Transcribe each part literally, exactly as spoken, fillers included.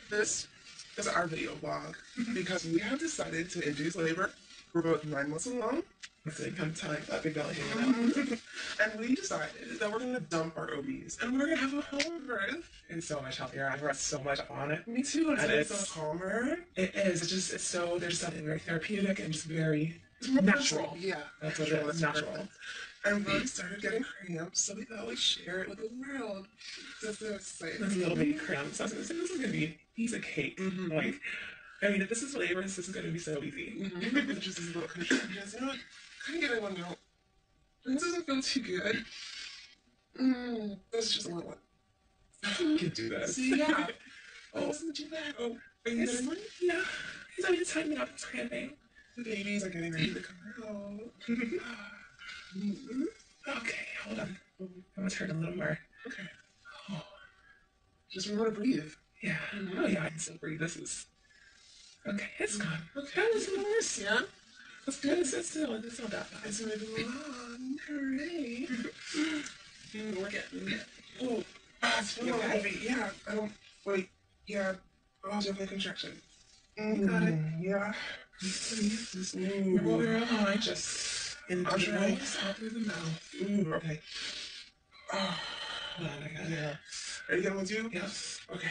This is our video vlog because we have decided to induce labor. We're both nine months along. So you come telling that big belly hanging out. And we decided that we're going to dump our O Bs and we're going to have a home birth. It's so much healthier. I've read so much on it. Me too. And it's it's so calmer. It is. It's just, it's so, there's something very therapeutic and just very It's more natural. Yeah, That's what it is. Natural. Perfect. And we started getting cramps, so we thought we'd share it with the world. So so excited. This little baby cramps. I was going to say, this is going to be a piece of cake. Mm-hmm. Like, I mean, if this is labor, this is going to be so easy. Mm-hmm. Just these little contractions. You know what? Kind of getting one out. This doesn't feel too good. Mm, this is just a little one. You can do this. See, yeah. Oh, this isn't too bad. Oh, are you getting one? Yeah. He's only tightening up his cramping. The babies are getting ready to come out. Mm-hmm. Okay, hold on. I'm going to turn a little more. Okay. Oh. Just remember to breathe. Yeah. Oh, yeah, I can still breathe. This is... Okay, it's gone. Okay. That was worse. Yeah? That's good. It's still, it's not that bad. It's moving along. Hooray. mm, we're getting... Oh, ah, it's feeling Okay. heavy. Yeah, I don't... Wait. Yeah. Oh, definitely a contraction. Mm, you got it. Yeah. Just remember your eye, just in the Okay. nose, out through the mouth. Mm, okay. Oh, Hold on, I got it. yeah. Are you getting one too? Yes. Okay.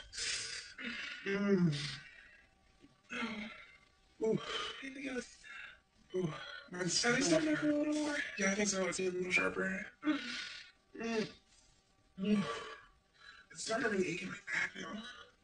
Mm. Ooh. Anything else? Ooh. Mine's Are they starting to hurt a little more? Yeah, I think so. It's getting a little sharper. Mm. Mm. It's starting to really ache in my back now.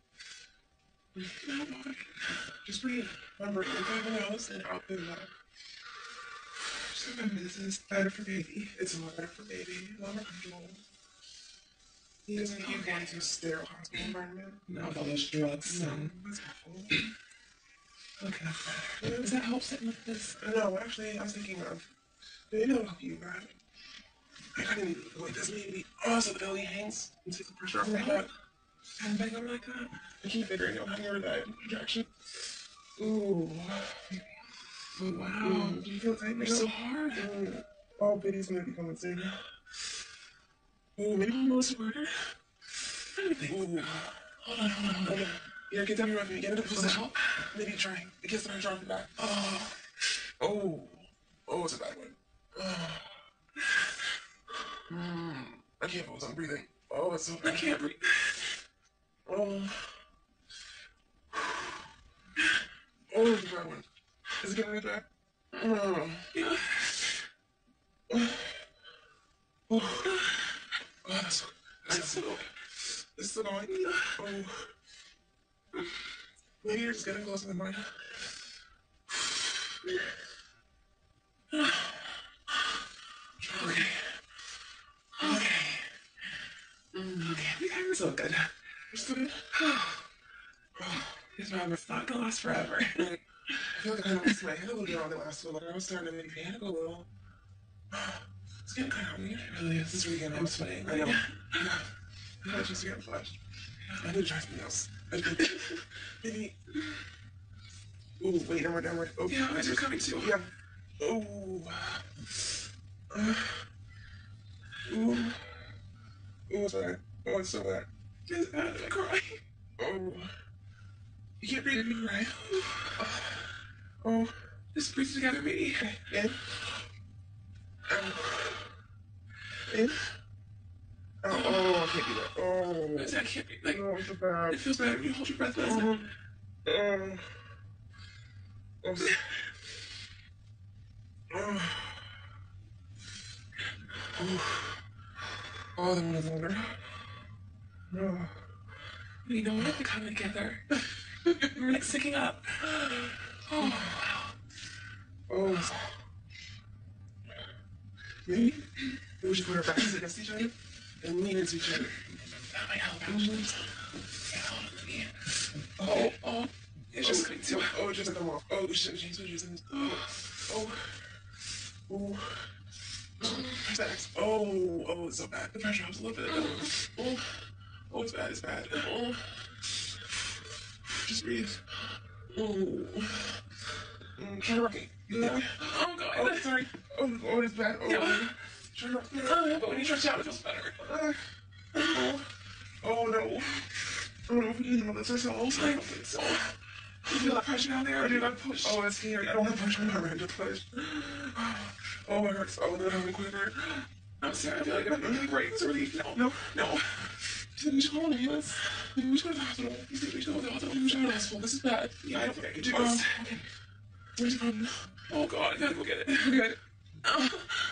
No, no. Just breathe. Remember, in through the nose and out through the mouth. Just remember, this is better for baby. It's a lot better for baby. A lot more comfortable. He doesn't need Okay. going to a sterile hospital environment. Not with all those drugs. No, And... that's awful. Okay, that's better. Does that help sitting with this? No, actually, I was thinking of maybe that'll help you, but I couldn't go like this. Maybe oh, so the belly hangs and takes the pressure off my head. And bang them like that? I keep figuring out how to get that contraction. Ooh. Oh, wow. Mm. Do you feel tight? They're so hard. Mm. Oh, baby's gonna be coming soon. Ooh, maybe Almost murder. Anything. Ooh. Hold on, hold on, hold on. Okay. Yeah, get down your feet. Get into Does that position. help? Maybe try. It gets the pressure off your back. Oh. Oh. Oh, it's a bad one. Oh. Mm. I can't focus on breathing. Oh, it's so bad. I can't breathe. Oh. Oh, it's a bad one. Is it getting really bad? Oh. Yeah. Oh. Oh, that's so It's so... It's still going. Oh. Maybe you're just getting closer than mine. Okay. Okay. Mm. Okay, we got so good. You're still good? This remember, it's not gonna last forever. Like, I feel like I kind of missed my head a little bit on the last one. Like, I was starting to maybe panic a little. It's getting kind of hot in here. It really is. This weekend, I'm sweating. I know. Yeah. I know, just to get flushed. I need to try something else. I think maybe. Ooh, wait, downward, downward. Oh, Yeah, eyes are coming too. yeah. Oh. Uh, ooh. Ooh, it's bad. Oh, it's so bad. It's bad. I'm crying. Oh. You can't breathe in, right? Oh. Just breathe together, baby. In. Out. In. Out. Oh, I can't do that. Oh. I can't breathe. Like, Oh, it's so bad. it feels better when you hold your breath. Doesn't it? Um, um, oh, oh, oh, oh, the one is longer. No. We know what? We're coming together. We're like sticking up. Oh, wow. Oh. Maybe we should put our backs against each other and lean into each other. That might help actually. Yeah, hold on, let me. Oh, oh. It's just coming too. Oh, just let them off. Oh, shit, change switches. Oh, oh, oh. Relax. Oh, oh, it's so bad. The pressure helps a little bit. Oh, oh, it's bad, it's bad. Oh, just breathe. Oh, mm, try to rock it. Yeah. Oh, God. Oh, sorry. Oh, oh, it's bad. Oh, Yeah. try to rock it. Uh, but when you stretch out, it feels better. Uh, oh, oh, no. I don't know if you know this yourself. I don't think so. You feel that pressure down there? Or do you gotta push? Oh, it's here. I don't want to push. I'm ready to push. Oh, it hurts. Oh, no, I'm quicker. I'm sorry. I feel like I'm really break. It's relief. No, no, no. Maybe we should call an ambulance. Maybe we should go to the hospital. You think we should go to the hospital? Maybe we should go to the hospital. This is bad. Yeah, I don't think I can do this. Oh, okay. Where's the phone? Oh, God. I gotta go get it. Okay.